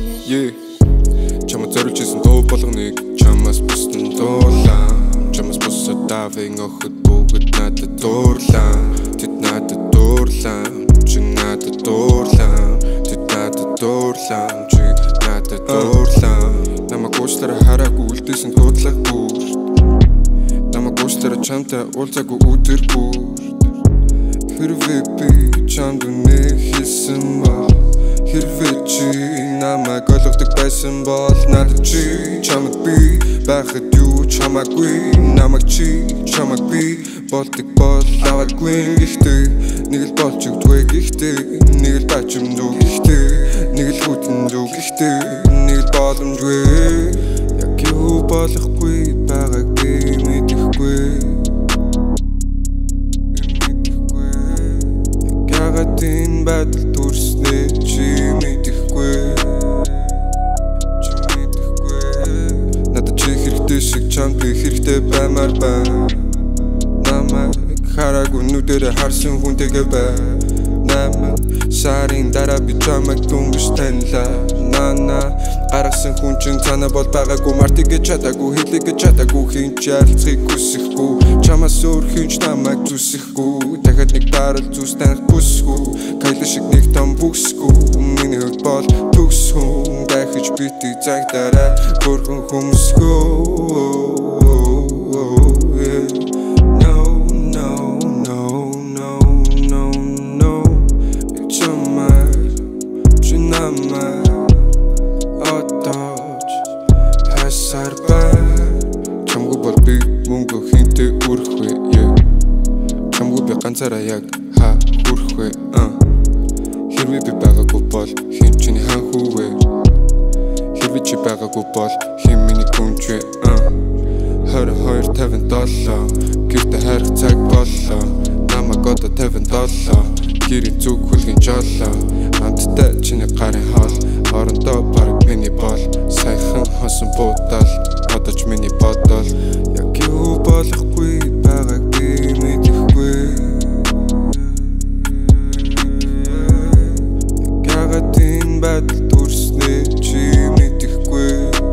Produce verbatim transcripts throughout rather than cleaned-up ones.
Yeah, чамд зориулжсэн дуу болгоныг чамаас бусдын дуулаа. Чамаас бусад давын охид бүгд надад дуурлаа. Тэд надад дуурлаа, чи надад дуурлаа. Тэд надад дуурлаа, чи надад дуурлаа. Намайг уучлаарай хараагүй үлдээсэн дуудлаггүй. Намайг уучлаарай чамтай уулзаагүй өдөргүй. Хэрвээ би чамд үнэ хэлсэн бол, хэрвээ чи намайг ойлгодог байсан бол, надад чи чамд би байхад юу чамаагүй. Намайг чи чамайг би болдог бол аваагүй. Гэхдээ нэг л болж өгдөггүй. Гэхдээ нэг л бачимдүү. Гэхдээ нэг л хүтэндүү. Гэхдээ нэг л боломжгүй. Яг юу болохгүй байгааг би мэдэхгүй. Ягатын байдал төрснээ чи мэдэхгүй. Чи мэдэхгүй. Надад чи хэрэгтэй шиг чамд би хэрэгтэй баймаар байна. Намайг хараагүй нүдэрэ харсан хүнтэйгээ бай. Намайг сарын дараа би чамайг дүнгэж танилаа. Нана гаргасан хүн чин цаана бол байгаагүй. Мартыг гэж чадаагүй, хэлийг гэж чадаагүй. Хин ч ярилцахыг хүсэхгүй. Чамаас өөр хинч намайг зүсэхгүй. Дахиад нэг дарал зүс таних бүсгүй. Кайла шиг нэг том бүсгүй. Миний хувьд бол төгсгүй. Дахиж битий загтараа хөргөн хүмүүсгүй. Чамгүй бол би мөнгө хинтээ үрхгүй. Чамгүй би ганцаараа яг ха хүрхгүй. Хэрвээ би байгаагүй бол хин чиний хан хүүвэ. Хэрвээ чи байгаагүй бол хин миний гүнж вэ. Хорин хоёр тавин долоо гэртэ хайрах цаг боллоо. Намайг одоо тавин долоо гэрийн зүг хүлгэн жолоо. Хамттай чиний гарын хоол орондоо бараг миний бол. Саяхан хосон буудал одоо ч миний бодол. Яг юу болохгүй байгааг би мэдэхгүй. Ягатын байдал төрснээ чи мэдэхгүй.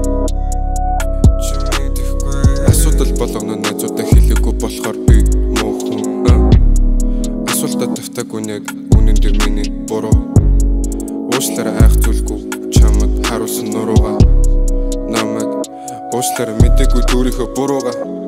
Чи мэдэхгүй. Асуудал болгоно найзуудаа хэлээгүй болохоор би муу хүн. Асуултад тавтаагүй нэг үнэн дээр миний буруу. Уучлаарай айх зүйлгүй чамд харуулсан нуруугаа. Намайг уучлаарай мэдээгүй дүүрийнхөө буруугаа.